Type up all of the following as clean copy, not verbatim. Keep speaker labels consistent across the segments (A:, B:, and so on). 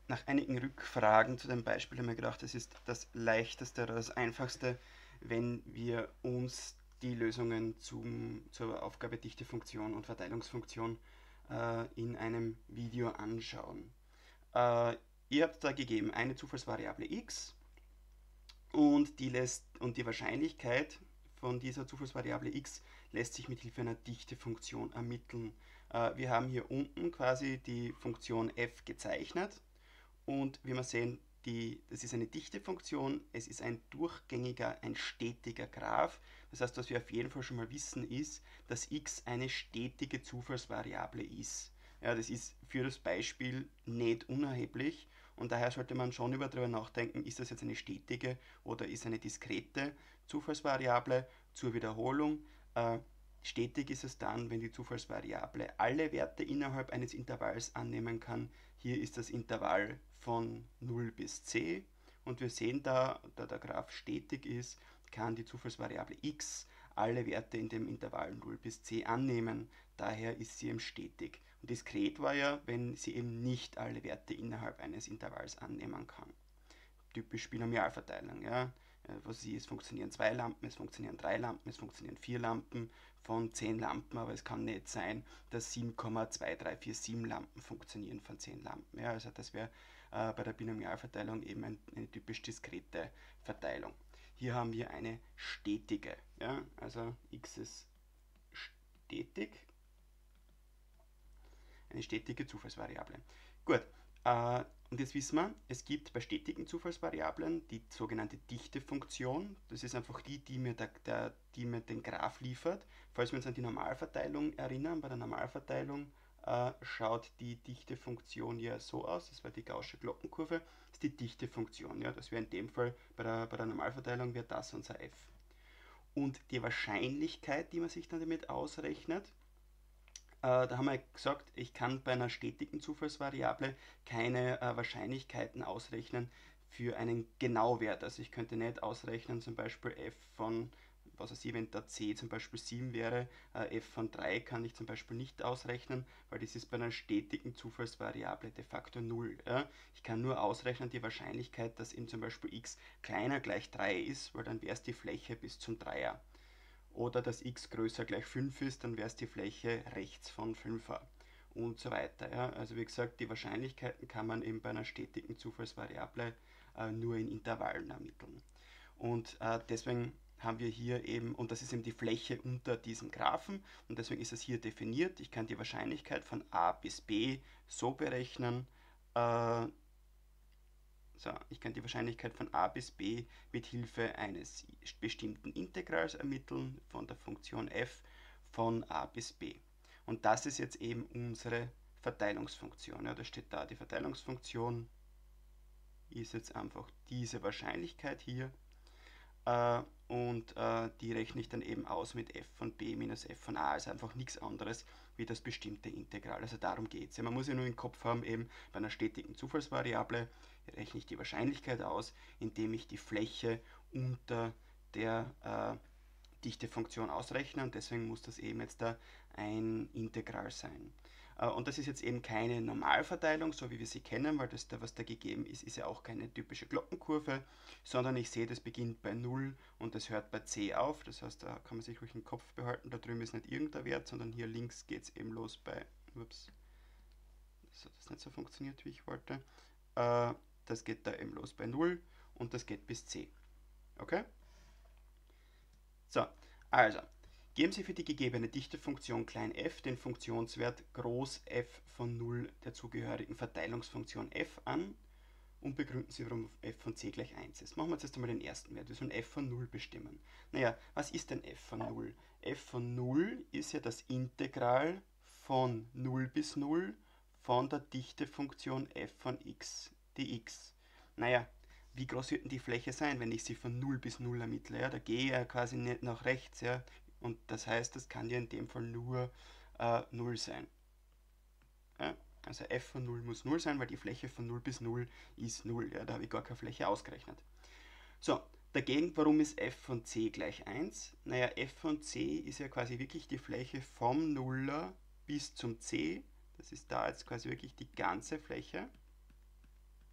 A: Nach einigen Rückfragen zu dem Beispiel haben wir gedacht, es ist das leichteste oder das einfachste, wenn wir uns die Lösungen zur Aufgabe Dichtefunktion und Verteilungsfunktion in einem Video anschauen. Äh, Ihr habt da gegeben eine Zufallsvariable x und die Wahrscheinlichkeit von dieser Zufallsvariable x lässt sich mit Hilfe einer Dichtefunktion ermitteln. Wir haben hier unten quasi die Funktion f gezeichnet und wie wir sehen, das ist eine Dichtefunktion, es ist ein durchgängiger, ein stetiger Graph. Das heißt, was wir auf jeden Fall schon mal wissen, ist, dass x eine stetige Zufallsvariable ist. Ja, das ist für das Beispiel nicht unerheblich und daher sollte man schon darüber nachdenken, ist das jetzt eine stetige oder ist eine diskrete Zufallsvariable. Zur Wiederholung, stetig ist es dann, wenn die Zufallsvariable alle Werte innerhalb eines Intervalls annehmen kann. Hier ist das Intervall von 0 bis c und wir sehen da der Graph stetig ist, kann die Zufallsvariable x alle Werte in dem Intervall 0 bis c annehmen. Daher ist sie eben stetig. Und diskret war ja, wenn sie eben nicht alle Werte innerhalb eines Intervalls annehmen kann. Typisch Binomialverteilung. Ja? Was sie ist, funktionieren 2 Lampen, es funktionieren 3 Lampen, es funktionieren 4 Lampen von 10 Lampen, aber es kann nicht sein, dass 7,2347 Lampen funktionieren von 10 Lampen. Ja? Also das wäre bei der Binomialverteilung eben eine typisch diskrete Verteilung. Hier haben wir eine stetige, ja? Also x ist stetig, eine stetige Zufallsvariable. Gut, und jetzt wissen wir, es gibt bei stetigen Zufallsvariablen die sogenannte Dichtefunktion. Das ist einfach die mir den Graph liefert. Falls wir uns an die Normalverteilung erinnern, bei der Normalverteilung schaut die Dichtefunktion ja so aus, das war die gaußsche Glockenkurve, das ist die Dichtefunktion. Ja, das wäre in dem Fall bei der Normalverteilung wäre das unser f. Und die Wahrscheinlichkeit, die man sich dann damit ausrechnet, da haben wir gesagt, ich kann bei einer stetigen Zufallsvariable keine Wahrscheinlichkeiten ausrechnen für einen Genauwert. Also ich könnte nicht ausrechnen, zum Beispiel f von, was weiß ich, wenn da c zum Beispiel 7 wäre, f von 3 kann ich zum Beispiel nicht ausrechnen, weil das ist bei einer stetigen Zufallsvariable de facto 0. Ja? Ich kann nur ausrechnen die Wahrscheinlichkeit, dass eben zum Beispiel x kleiner gleich 3 ist, weil dann wäre es die Fläche bis zum Dreier, oder dass x größer gleich 5 ist, dann wäre es die Fläche rechts von 5er und so weiter. Ja. Also wie gesagt, die Wahrscheinlichkeiten kann man eben bei einer stetigen Zufallsvariable nur in Intervallen ermitteln. Und deswegen haben wir hier eben, und das ist eben die Fläche unter diesem Graphen, und deswegen ist es hier definiert. Ich kann die Wahrscheinlichkeit von a bis b so berechnen, so, ich kann die Wahrscheinlichkeit von a bis b mit Hilfe eines bestimmten Integrals ermitteln von der Funktion f von a bis b. Und das ist jetzt eben unsere Verteilungsfunktion. Ja, da steht da, die Verteilungsfunktion ist jetzt einfach diese Wahrscheinlichkeit hier die rechne ich dann eben aus mit f von b minus f von a, also einfach nichts anderes wie das bestimmte Integral. Also darum geht es. Ja, man muss ja nur im Kopf haben, eben bei einer stetigen Zufallsvariable rechne ich die Wahrscheinlichkeit aus, indem ich die Fläche unter der Dichtefunktion ausrechne und deswegen muss das eben jetzt da ein Integral sein. Und das ist jetzt eben keine Normalverteilung, so wie wir sie kennen, weil das da, was da gegeben ist, ist ja auch keine typische Glockenkurve, sondern ich sehe, das beginnt bei 0 und das hört bei c auf. Das heißt, da kann man sich ruhig im Kopf behalten, da drüben ist nicht irgendein Wert, sondern hier links geht es eben los bei, ups, das hat jetzt nicht so funktioniert, wie ich wollte. Das geht da eben los bei 0 und das geht bis c. Okay? So, also, geben Sie für die gegebene Dichtefunktion f den Funktionswert groß f von 0 der zugehörigen Verteilungsfunktion f an und begründen Sie, warum f von c gleich 1 ist. Machen wir jetzt erst einmal den ersten Wert. Wir sollen f von 0 bestimmen. Naja, was ist denn f von 0? F von 0 ist ja das Integral von 0 bis 0 von der Dichtefunktion f von x dx. Naja, wie groß wird denn die Fläche sein, wenn ich sie von 0 bis 0 ermittle? Ja, da gehe ich ja quasi nicht nach rechts. Ja? Und das heißt, das kann ja in dem Fall nur 0 sein. Ja? Also f von 0 muss 0 sein, weil die Fläche von 0 bis 0 ist 0. Ja? Da habe ich gar keine Fläche ausgerechnet. So, dagegen, warum ist f von c gleich 1? Naja, f von c ist ja quasi wirklich die Fläche vom Nuller bis zum c. Das ist da jetzt quasi wirklich die ganze Fläche.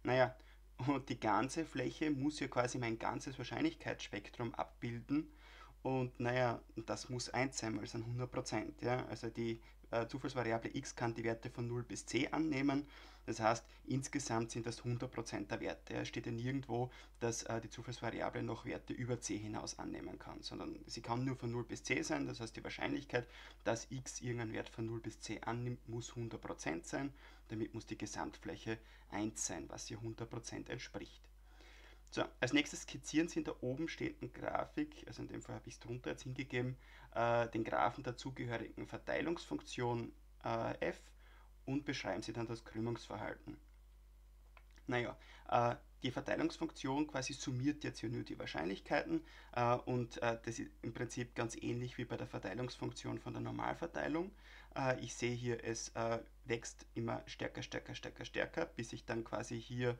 A: Naja, und die ganze Fläche muss ja quasi mein ganzes Wahrscheinlichkeitsspektrum abbilden. Und naja, das muss 1 sein, weil es sind 100%. Ja? Also die Zufallsvariable x kann die Werte von 0 bis c annehmen. Das heißt, insgesamt sind das 100% der Werte. Es steht ja nirgendwo, dass die Zufallsvariable noch Werte über c hinaus annehmen kann, sondern sie kann nur von 0 bis c sein. Das heißt, die Wahrscheinlichkeit, dass x irgendeinen Wert von 0 bis c annimmt, muss 100% sein. Damit muss die Gesamtfläche 1 sein, was hier 100% entspricht. So, als nächstes skizzieren Sie in der oben stehenden Grafik, also in dem Fall habe ich es drunter jetzt hingegeben, den Graphen der zugehörigen Verteilungsfunktion f und beschreiben Sie dann das Krümmungsverhalten. Naja, die Verteilungsfunktion quasi summiert jetzt hier nur die Wahrscheinlichkeiten und das ist im Prinzip ganz ähnlich wie bei der Verteilungsfunktion von der Normalverteilung. Ich sehe hier, es wächst immer stärker, stärker, stärker, stärker, bis ich dann quasi hier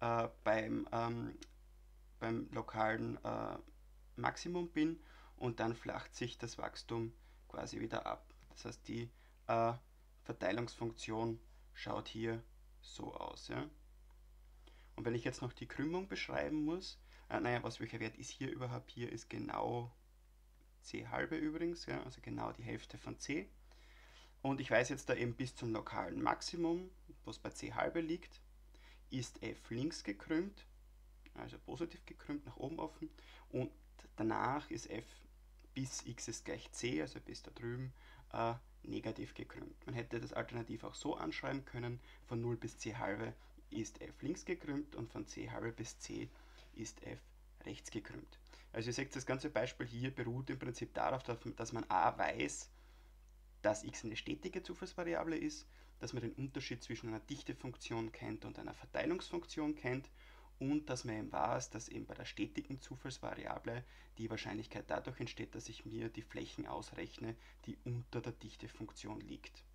A: beim lokalen Maximum bin und dann flacht sich das Wachstum quasi wieder ab. Das heißt, die äh, Verteilungsfunktion schaut hier so aus. Ja? Und wenn ich jetzt noch die Krümmung beschreiben muss, naja, welcher Wert ist hier überhaupt? Hier ist genau c halbe übrigens, ja? Also genau die Hälfte von c. Und ich weiß jetzt da eben bis zum lokalen Maximum, was bei c halbe liegt, ist f links gekrümmt, also positiv gekrümmt, nach oben offen. Und danach ist f bis x ist gleich c, also bis da drüben, negativ gekrümmt. Man hätte das alternativ auch so anschreiben können, von 0 bis c halbe ist f links gekrümmt und von c halbe bis c ist f rechts gekrümmt. Also ihr seht, das ganze Beispiel hier beruht im Prinzip darauf, dass man a weiß, dass x eine stetige Zufallsvariable ist, dass man den Unterschied zwischen einer Dichtefunktion kennt und einer Verteilungsfunktion kennt und dass man eben weiß, dass eben bei der stetigen Zufallsvariable die Wahrscheinlichkeit dadurch entsteht, dass ich mir die Flächen ausrechne, die unter der Dichtefunktion liegt.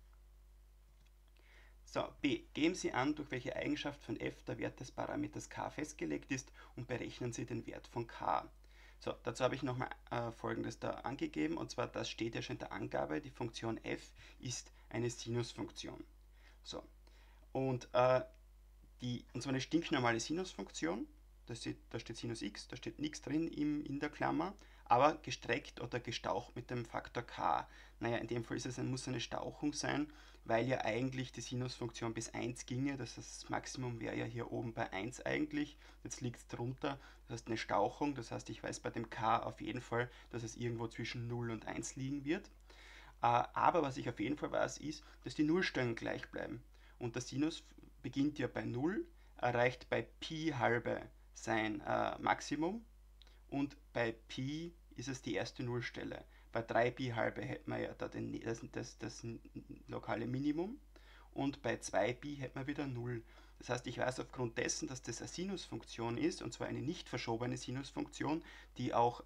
A: So, b. Geben Sie an, durch welche Eigenschaft von f der Wert des Parameters k festgelegt ist und berechnen Sie den Wert von k. So, dazu habe ich nochmal Folgendes da angegeben, und zwar, das steht ja schon in der Angabe, die Funktion f ist eine Sinusfunktion. So, und zwar eine stinknormale Sinusfunktion, da steht Sinus x, da steht nichts drin in der Klammer, aber gestreckt oder gestaucht mit dem Faktor k. Naja, in dem Fall muss es eine Stauchung sein, weil ja eigentlich die Sinusfunktion bis 1 ginge, das Maximum wäre ja hier oben bei 1 eigentlich, jetzt liegt es drunter, das heißt eine Stauchung, das heißt ich weiß bei dem k auf jeden Fall, dass es irgendwo zwischen 0 und 1 liegen wird. Aber was ich auf jeden Fall weiß, ist, dass die Nullstellen gleich bleiben. Und der Sinus beginnt ja bei 0, erreicht bei Pi halbe sein Maximum und bei Pi ist es die erste Nullstelle. Bei 3 Pi halbe hätten wir ja da das lokale Minimum und bei 2 Pi hätten wir wieder 0. Das heißt, ich weiß aufgrund dessen, dass das eine Sinusfunktion ist, und zwar eine nicht verschobene Sinusfunktion, die auch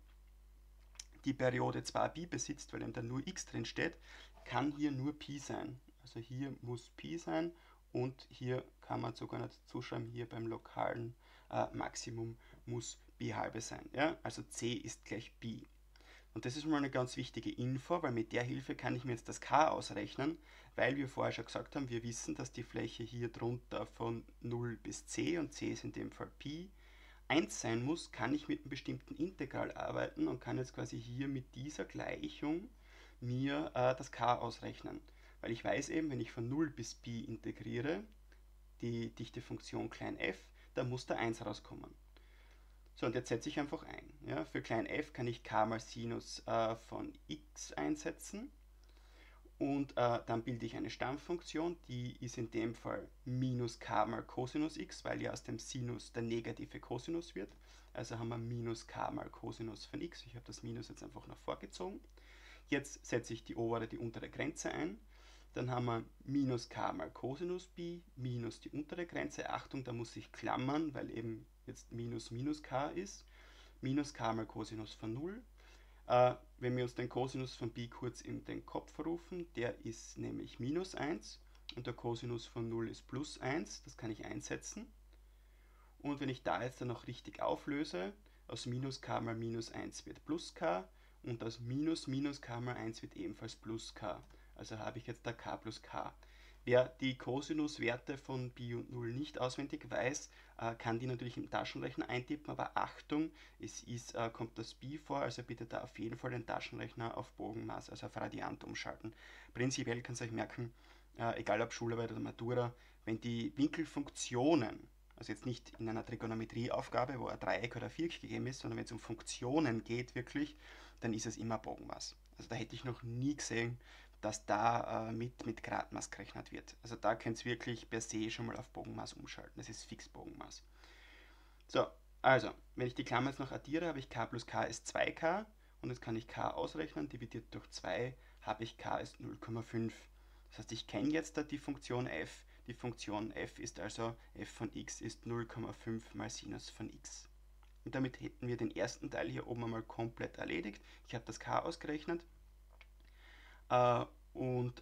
A: die Periode 2Pi besitzt, weil eben da nur x drin steht, kann hier nur Pi sein. Also hier muss Pi sein und hier kann man sogar noch zuschreiben, hier beim lokalen Maximum muss Pi halbe sein. Ja? Also c ist gleich Pi. Und das ist mal eine ganz wichtige Info, weil mit der Hilfe kann ich mir jetzt das k ausrechnen, weil wir vorher schon gesagt haben, wir wissen, dass die Fläche hier drunter von 0 bis c, und c ist in dem Fall Pi, 1 sein muss, kann ich mit einem bestimmten Integral arbeiten und kann jetzt quasi hier mit dieser Gleichung mir das k ausrechnen. Weil ich weiß eben, wenn ich von 0 bis Pi integriere, die dichte Funktion klein f, da muss da 1 rauskommen. So, und jetzt setze ich einfach ein. Ja, für klein f kann ich k mal Sinus von x einsetzen. Und dann bilde ich eine Stammfunktion, die ist in dem Fall minus k mal Cosinus x, weil ja aus dem Sinus der negative Cosinus wird. Also haben wir minus k mal Cosinus von x. Ich habe das Minus jetzt einfach nach vorgezogen. Jetzt setze ich die obere, die untere Grenze ein. Dann haben wir minus k mal Cosinus Pi minus die untere Grenze. Achtung, da muss ich klammern, weil eben jetzt minus minus k ist. Minus k mal Cosinus von 0. Wenn wir uns den Cosinus von Pi kurz in den Kopf rufen, der ist nämlich minus 1 und der Cosinus von 0 ist plus 1, das kann ich einsetzen. Und wenn ich da jetzt dann noch richtig auflöse, aus minus k mal minus 1 wird plus k und aus minus minus k mal 1 wird ebenfalls plus k. Also habe ich jetzt da k plus k. Wer die Kosinuswerte von Pi und 0 nicht auswendig weiß, kann die natürlich im Taschenrechner eintippen, aber Achtung, kommt das Pi vor, also bitte da auf jeden Fall den Taschenrechner auf Bogenmaß, also auf Radiant umschalten. Prinzipiell kannst du euch merken, egal ob Schularbeit oder Matura, wenn die Winkelfunktionen, also jetzt nicht in einer Trigonometrieaufgabe, wo ein Dreieck oder ein Viereck gegeben ist, sondern wenn es um Funktionen geht wirklich, dann ist es immer Bogenmaß. Also da hätte ich noch nie gesehen, dass da mit Gradmaß gerechnet wird. Also da könnt ihr wirklich per se schon mal auf Bogenmaß umschalten. Das ist fix Bogenmaß. So, also, wenn ich die Klammer jetzt noch addiere, habe ich k plus k ist 2k und jetzt kann ich k ausrechnen, dividiert durch 2 habe ich k ist 0,5. Das heißt, ich kenne jetzt da die Funktion f. Die Funktion f ist also f von x ist 0,5 mal Sinus von x. Und damit hätten wir den ersten Teil hier oben einmal komplett erledigt. Ich habe das k ausgerechnet und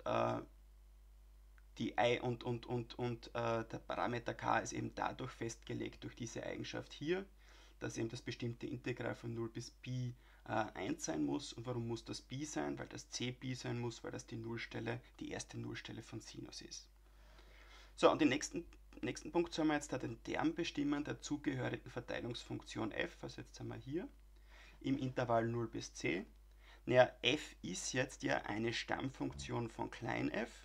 A: der Parameter k ist eben dadurch festgelegt durch diese Eigenschaft hier, dass eben das bestimmte Integral von 0 bis Pi 1 sein muss. Und warum muss das Pi sein? Weil das c Pi sein muss, weil das die erste Nullstelle von Sinus ist. So, und den nächsten Punkt sollen wir jetzt da den Term bestimmen der zugehörigen Verteilungsfunktion f, also jetzt sind wir hier, im Intervall 0 bis c. Naja, f ist jetzt ja eine Stammfunktion von klein f.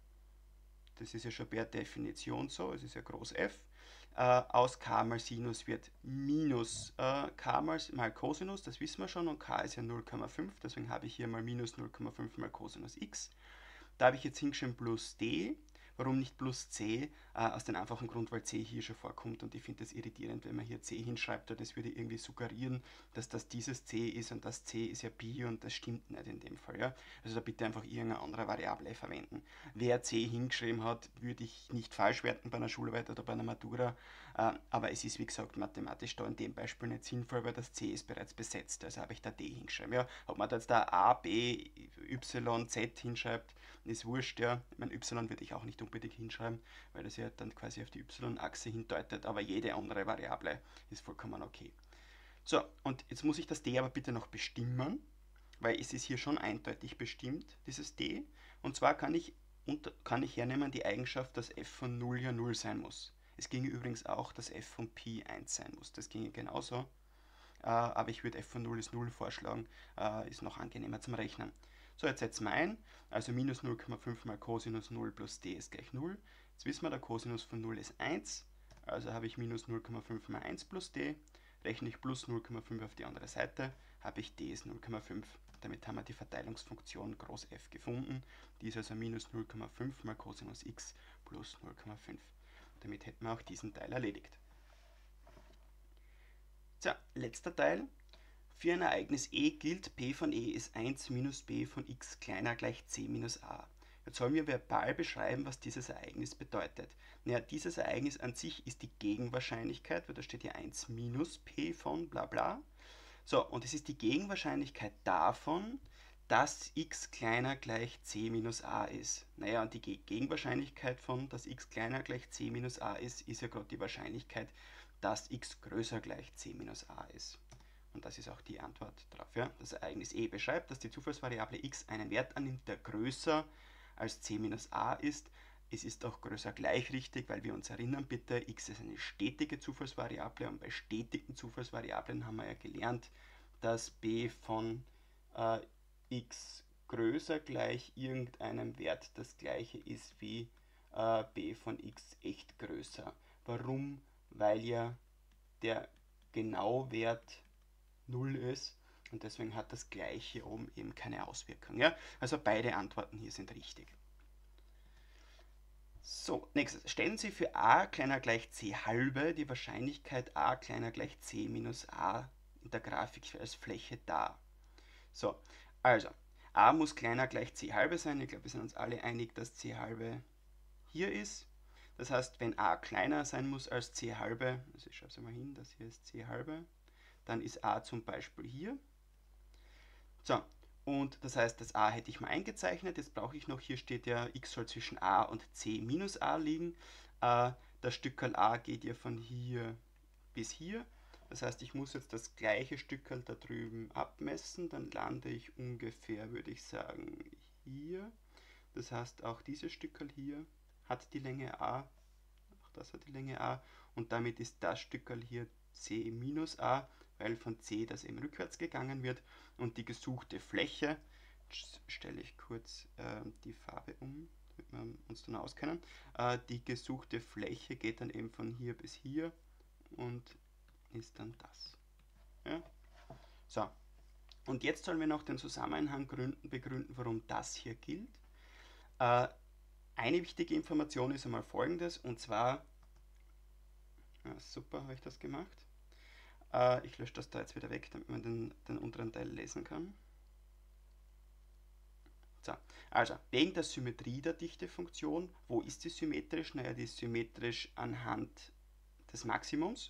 A: Das ist ja schon per Definition so, es ist ja groß f. Aus k mal Sinus wird minus k mal Cosinus, das wissen wir schon, und k ist ja 0,5, deswegen habe ich hier mal minus 0,5 mal Cosinus x. Da habe ich jetzt hingeschrieben plus d. Warum nicht plus c? Aus dem einfachen Grund, weil c hier schon vorkommt und ich finde das irritierend, wenn man hier c hinschreibt, weil das würde irgendwie suggerieren, dass das dieses c ist und das c ist ja Pi und das stimmt nicht in dem Fall. Ja? Also da bitte einfach irgendeine andere Variable verwenden. Wer c hingeschrieben hat, würde ich nicht falsch werten bei einer Schularbeit oder bei einer Matura, aber es ist wie gesagt mathematisch da in dem Beispiel nicht sinnvoll, weil das c ist bereits besetzt, also habe ich da d hingeschrieben. Ja? Ob man da jetzt da a, b, y, z hinschreibt, ist wurscht, ja. Mein y würde ich auch nicht unbedingt hinschreiben, weil das ja dann quasi auf die y-Achse hindeutet, aber jede andere Variable ist vollkommen okay. So, und jetzt muss ich das d aber bitte noch bestimmen, weil es ist hier schon eindeutig bestimmt, dieses d. Und zwar kann ich hernehmen die Eigenschaft, dass f von 0 ja 0 sein muss. Es ginge übrigens auch, dass f von Pi 1 sein muss. Das ginge genauso. Aber ich würde f von 0 ist 0 vorschlagen, ist noch angenehmer zum Rechnen. So, jetzt setzen wir ein, also minus 0,5 mal Cosinus 0 plus d ist gleich 0. Jetzt wissen wir, der Cosinus von 0 ist 1, also habe ich minus 0,5 mal 1 plus d. Rechne ich plus 0,5 auf die andere Seite, habe ich d ist 0,5. Damit haben wir die Verteilungsfunktion groß f gefunden. Die ist also minus 0,5 mal Cosinus x plus 0,5. Damit hätten wir auch diesen Teil erledigt. So, letzter Teil. Für ein Ereignis E gilt, P von E ist 1 minus B von x kleiner gleich c minus a. Jetzt sollen wir verbal beschreiben, was dieses Ereignis bedeutet. Naja, dieses Ereignis an sich ist die Gegenwahrscheinlichkeit, weil da steht hier 1 minus P von bla bla. So, und es ist die Gegenwahrscheinlichkeit davon, dass x kleiner gleich c minus a ist. Naja, und die Gegenwahrscheinlichkeit von, dass x kleiner gleich c minus a ist ja gerade die Wahrscheinlichkeit, dass x größer gleich c minus a ist. Und das ist auch die Antwort darauf. Ja? Das Ereignis E beschreibt, dass die Zufallsvariable x einen Wert annimmt, der größer als c minus a ist. Es ist auch größer gleich richtig, weil wir uns erinnern bitte, x ist eine stetige Zufallsvariable und bei stetigen Zufallsvariablen haben wir ja gelernt, dass b von x größer gleich irgendeinem Wert das gleiche ist wie b von x echt größer. Warum? Weil ja der Genauwert 0 ist und deswegen hat das gleich hier oben eben keine Auswirkung. Ja? Also beide Antworten hier sind richtig. So, nächstes. Stellen Sie für a kleiner gleich c halbe die Wahrscheinlichkeit a kleiner gleich c minus a in der Grafik als Fläche dar. So, also a muss kleiner gleich c halbe sein. Ich glaube, wir sind uns alle einig, dass c halbe hier ist. Das heißt, wenn a kleiner sein muss als c halbe, also ich schreibe es mal hin, das hier ist c halbe, dann ist a zum Beispiel hier. So, und das heißt, das a hätte ich mal eingezeichnet. Jetzt brauche ich noch, hier steht ja, x soll zwischen a und c minus a liegen. Das Stückerl a geht ja von hier bis hier. Das heißt, ich muss jetzt das gleiche Stückerl da drüben abmessen. Dann lande ich ungefähr, würde ich sagen, hier. Das heißt, auch dieses Stückerl hier hat die Länge a, auch das hat die Länge a, und damit ist das Stückerl hier c minus a, weil von c das eben rückwärts gegangen wird, und die gesuchte Fläche, jetzt stelle ich kurz die Farbe um, damit wir uns dann auskennen, die gesuchte Fläche geht dann eben von hier bis hier und ist dann das. Ja? So, und jetzt sollen wir noch den Zusammenhang begründen, warum das hier gilt. Eine wichtige Information ist einmal folgendes, und zwar, ja, super, habe ich das gemacht. Ich lösche das da jetzt wieder weg, damit man den unteren Teil lesen kann. So, also, wegen der Symmetrie der Dichtefunktion, wo ist die symmetrisch? Naja, die ist symmetrisch anhand des Maximums.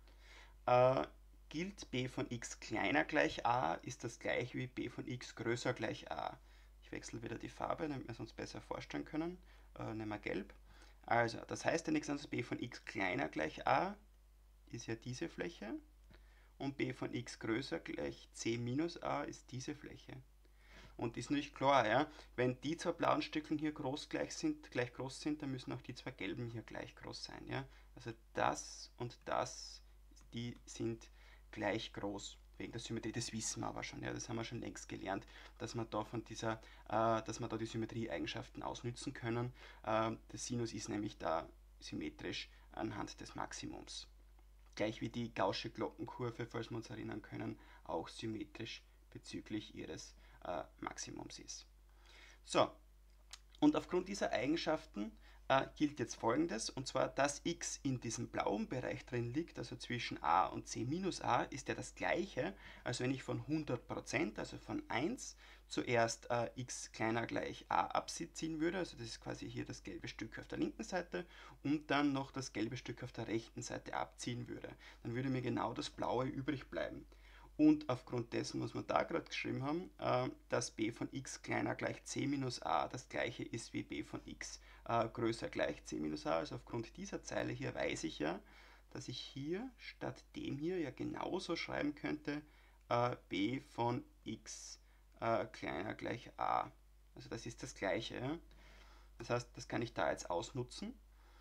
A: Gilt b von x kleiner gleich a, ist das gleiche wie b von x größer gleich a. Ich wechsle wieder die Farbe, damit wir es uns besser vorstellen können. Nehmen wir gelb. Also, das heißt ja nichts anderes, b von x kleiner gleich a ist ja diese Fläche, und b von x größer gleich c minus a ist diese Fläche. Und ist nicht klar, ja, wenn die zwei blauen Stückchen hier gleich groß sind, dann müssen auch die zwei gelben hier gleich groß sein. Ja? Also das und das, die sind gleich groß. Wegen der Symmetrie, das wissen wir aber schon, ja, das haben wir schon längst gelernt, dass wir da dass wir da die Symmetrieeigenschaften ausnützen können. Der Sinus ist nämlich da symmetrisch anhand des Maximums. Gleich wie die gaußsche Glockenkurve, falls wir uns erinnern können, auch symmetrisch bezüglich ihres Maximums ist. So, und aufgrund dieser Eigenschaften gilt jetzt Folgendes, und zwar, dass x in diesem blauen Bereich drin liegt, also zwischen a und c minus a, ist ja das gleiche, als wenn ich von 100%, also von 1, zuerst x kleiner gleich a abziehen würde, also das ist quasi hier das gelbe Stück auf der linken Seite, und dann noch das gelbe Stück auf der rechten Seite abziehen würde. Dann würde mir genau das blaue übrig bleiben. Und aufgrund dessen, was wir da gerade geschrieben haben, dass b von x kleiner gleich c minus a das gleiche ist wie b von x größer gleich c minus a, also aufgrund dieser Zeile hier weiß ich ja, dass ich hier statt dem hier ja genauso schreiben könnte, b von x kleiner gleich a. Also das ist das gleiche. Ja? Das heißt, das kann ich da jetzt ausnutzen.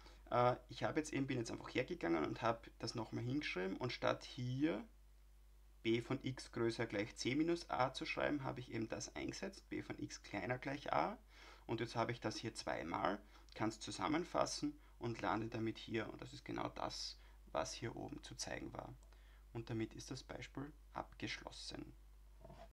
A: Bin jetzt einfach hergegangen und habe das nochmal hingeschrieben, und statt hier b von x größer gleich c minus a zu schreiben, habe ich eben das eingesetzt, b von x kleiner gleich a, und jetzt habe ich das hier zweimal, kann es zusammenfassen und lande damit hier, und das ist genau das, was hier oben zu zeigen war. Und damit ist das Beispiel abgeschlossen.